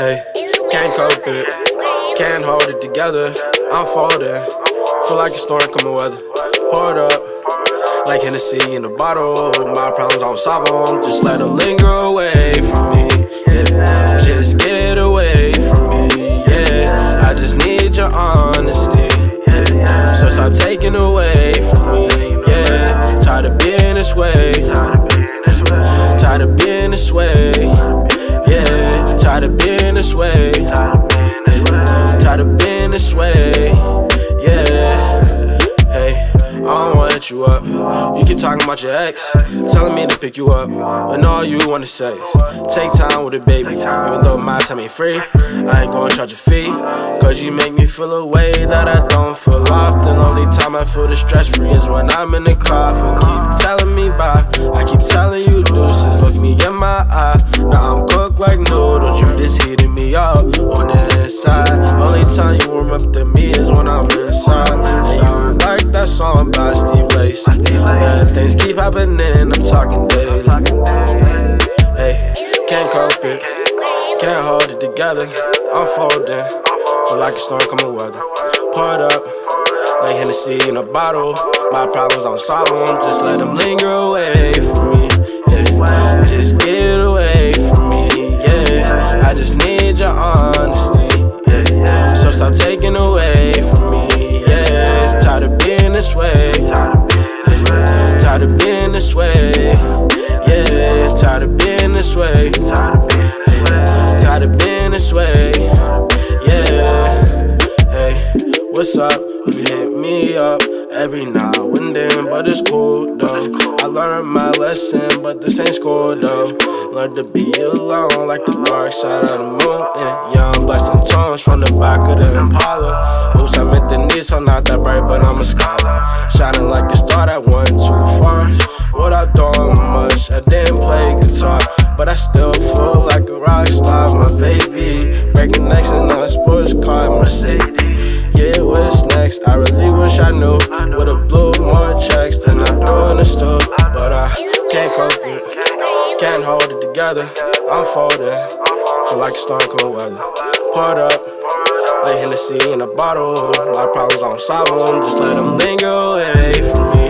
Hey, can't cope it, can't hold it together. I'm folding, feel like a storm coming weather. Pour it up, like Hennessy in a bottle. My problems, I don't solve them, just let them linger away from me. Yeah, just get away from me. Yeah, I just need your honesty. Yeah, so stop taking away from me. Yeah, tired of being this way. Tired of being this way. Yeah, tired of being this way. Tired of being this way. Yeah. Hey, I don't wanna hit you up. You keep talking about your ex, telling me to pick you up, and all you wanna say is take time with it, baby. Even though my time ain't free, I ain't gonna charge a fee, cause you make me feel a way that I don't feel often. Only time I feel the stress free is when I'm in the coffin. Keep telling me bye, I keep telling you deuces. Look me in my eye, now I'm cooked like noodles. You just heating me up on the inside. Only time you warm up to me is when I'm inside. And you like that song by Steve Lace. Bad things keep happening, I'm talking daily. Hey, can't cope it, can't hold it together. I'm folding, feel like a storm coming weather. Pour it up, like Hennessy in a bottle. My problems, I don't solve them, just let them linger away from me. Yeah, just get away from me. Yeah, I just need your honesty. Yeah, so stop taking away from me. Yeah, tired of being this way. Yeah, tired of being this way. Yeah, tired of being this way. Yeah, tired of being this way. Yeah, hey, what's up? You hit me up every now and then, but it's cool though. I learned my lesson, but this ain't school though. Learned to be alone like the dark side of the moon. And young blasting tones from the back of the Impala. Oops, I meant the knees, so not that bright, but I'm a scholar. Shining like a star that went too far. Without doing much, I didn't play guitar, but I still feel like a rock star. My baby, breaking necks in a sports car, Mercedes. Yeah, what's next? I really wish I knew. Would've blew more checks than I do in the store. But I can't cope it, can't hold it together. I'm folding, feel like a storm coming weather. Pour it up, like Hennessy in a bottle. My problems, I don't solve them, just let them linger away from me.